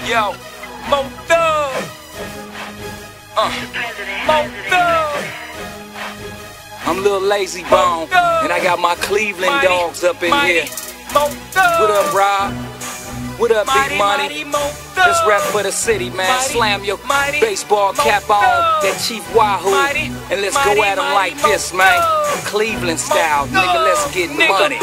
Yo, Mo Thug. Mo Thug. I'm Lil Layzie Bone, and I got my Cleveland dogs up in here. What up, Rob? What up, Big Money? Let's rap for the city, man. Slam your baseball cap on, that Chief Wahoo, and let's go at them like this, man. Cleveland style, nigga, let's get money.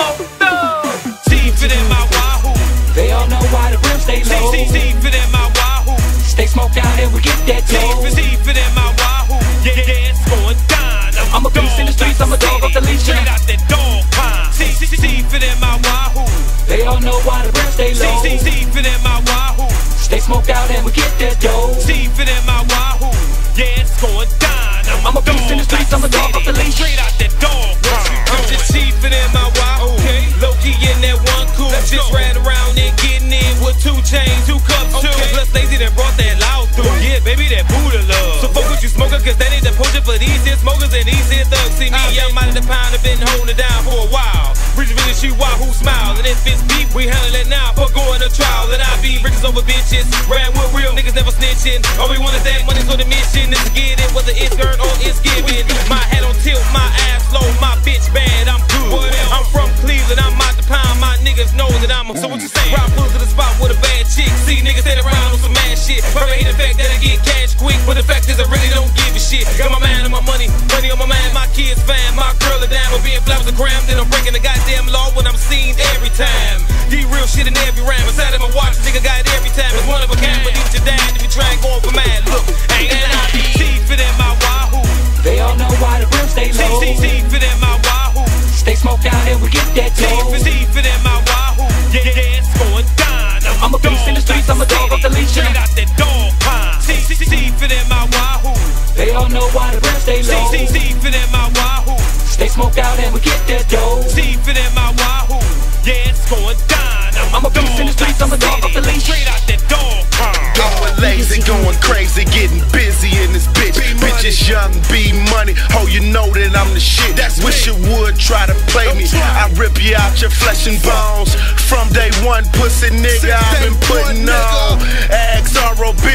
Chiefen in my Wahoo. They all know why the rims stay low. Chiefen in my Wahoo. Stay smoked out and we get that dough. Chiefen in my Wahoo. Yeah, it's going down. I'm a beast in the streets, I'm a dog off the leash. Straight out that dog pine. Chiefen in my Wahoo. They all know why the rims stay low. Chiefen in my Wahoo. Stay smoked out and we get that dough. Chiefen in my Wahoo. Yeah, it's going down. I'm a beast in the streets, I'm a dog off the leash. Straight out that dog pine. I'm just Chiefen in my Wahoo. Low-key in that one cool. Just ran around and getting in with 2 chains, 2 cups too. Plus Layzie that brought that loud through. Yeah, baby, that Buddha love. So fuck with you smoker, cause that ain't the potion for these here smokers and these here thugs. See me, I'm out of the pound, I've been holding it down for a while. Rich really she Wahoo smile. And if it's beef, we handle it now for going to trial. And I be riches over bitches. Ran with real niggas never snitching. All we want is that money's on the mission. Is to get it, whether it's earned or it's given. My head on tilt, my ass low, my bitch bad, I'm good. I'm from Cleveland, I'm out the pound. My niggas know that I'm a. So what you saying? Ride full to the spot with a bad chick. See niggas stand around on some mad shit. Probably hate the fact that I get cash quick, but the fact is I really don't give a shit. Got my man and my money, money on my man, my kids fam, my girl are down. But being flowers a gram, then I'm breaking the goddamn law when I'm seen every time. D real shit in every rhyme. Inside of my watch, nigga got it every time. It's one of a kind, but each your dad if you try and go for mad. Look, ain't that I be Chiefen in my Wahoo. They all know why the rims stay low. Chiefen in my Wahoo. Stay smoked out and we get that dough. Chiefen in my Wahoo. Yeah, it's going down. I'm a beast in the streets, I'm a dog off the leash. Straight out that dog pine. Chiefen in my Wahoo. They all know why the rims stay low. Chiefen in my Wahoo. Stay smoked out and we get that dough. Chiefen in my Wahoo. Yeah, it's going down. I'm a beast in the streets, I'm a dog off the leash. Straight out that dog pine. Going lazy, going crazy, getting busy in this bitch. Bitches young, B money, oh you know that I'm the shit. Wish you would try to play me. I rip you out your flesh and bones. From day one, pussy nigga, I've been putting on. Ask R.O.B,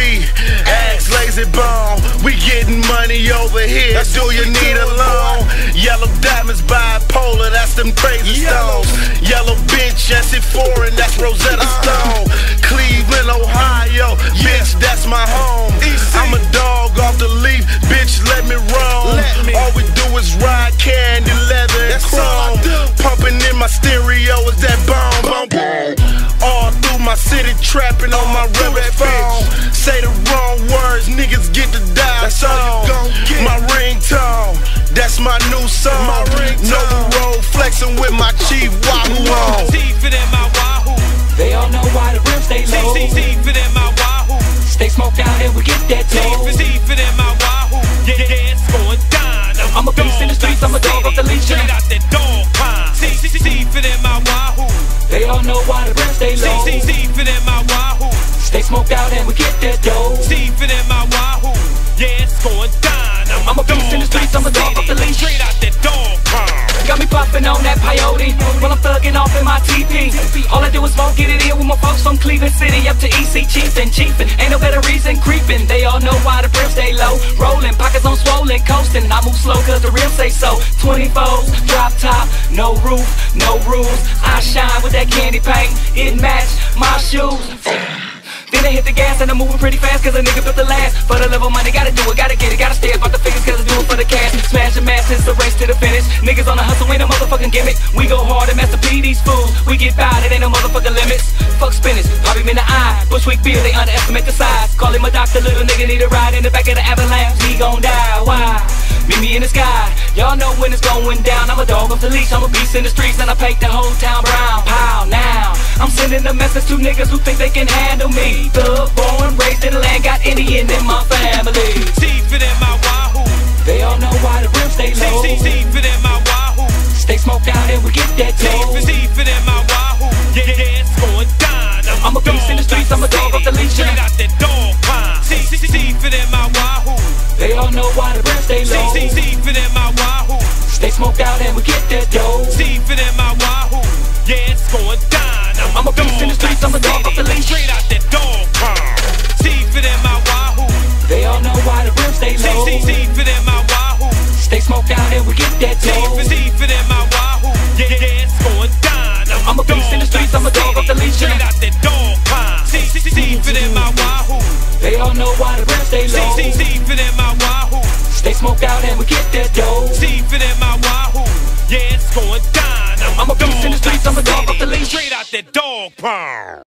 ask Layzie Bone. We getting money over here. Do you need a loan? Yellow diamonds, bipolar, that's them crazy stones. Yellow bitch, that's it foreign, that's Rosetta Stone. Cleveland, Ohio, bitch, that's my home. I'm a dog off the leaf, bitch, let me roam. All we do is ride candy, leather, and chrome. Pumping in my stereo is that bomb. All through my city, trapping on my rebel phone. Say the wrong words, niggas get the dial tone. My ringtone, that's my new song. No road flexing with my Chief Wahoo on. Chiefen in my Wahoo. They all know why the rims stay low. Chiefen in my Wahoo. Stay smoked out and we get that dough. Chiefen in my Wahoo. Yeah, it's going down. I'm a beast in the streets, I'm a dog off the leash. Straight out that dog pine. Chiefen in my Wahoo. They all know why the rims stay low. Chiefen in my Wahoo. Stay smoked out and we get that dough. Chiefen in my Wahoo. Yeah, it's going down. I'm a beast in the streets, I'm a dog off the leash. Straight out that dog pine. Got me puffin' on that peyote while I'm thuggin' off in my TP. All I do is smoke, get it in with my folks from Cleveland City up to EC. Chiefen, ain't no better reason creepin'. They all know why the rims stay low. Rollin', pockets on swollen, coastin'. I move slow cause the rims say so. 24s, drop top, no roof, no rules. I shine with that candy paint, it match my shoes. Then I hit the gas and I'm moving pretty fast cause a nigga built the last. For the love of money, gotta do it, gotta get it, gotta stay about the figures cause I do it for the cash. Smashing masses, the race to the finish. Niggas on the hustle, ain't no motherfucking gimmick. We go hard and Master P these fools. We get by, it ain't no motherfucking limits. Fuck spinach, pop him in the eye. Bushwick beer, they underestimate the size. Call him a doctor, little nigga need a ride in the back of the avalanche. We gon' die, why? Meet me in the sky, y'all know when it's going down. I'm a dog off the leash, I'm a beast in the streets, and I paint the whole town brown. Pow, now I'm sending a message to niggas who think they can handle me. Thug, born, raised in the land, got Indian in my family. Chiefen in my Wahoo. They all know why the rims stay low. Chiefen in my Wahoo. Stay smoked out and we get that dough. Chiefen in my Wahoo. Yeah, it's going down. I'm a beast in the streets, I'm a dog off the leash. Straight out that dog pine. Chiefen in my Wahoo. They all know why the rims stay low. Chiefen in my Wahoo. Stay smoked out and we get that dough. Chiefen in my Wahoo. Yeah, it's going down. I'm a beast in the streets, I'm a dog off the leash. Straight out that dog pine. smoked out and we get that dough. Chiefen in my Wahoo, yeah, it's going down. I'm a beast in the streets, I'm a dog off the leash. Straight out that dog pound. Chiefen in my Wahoo. They all know why the breath stay low. Chiefen in my Wahoo. Stay smoked out and we get that dough. Chiefen in my Wahoo, yeah, it's going down. I'm a beast in the streets, I'm a dog off the leash. Straight out that dog pound.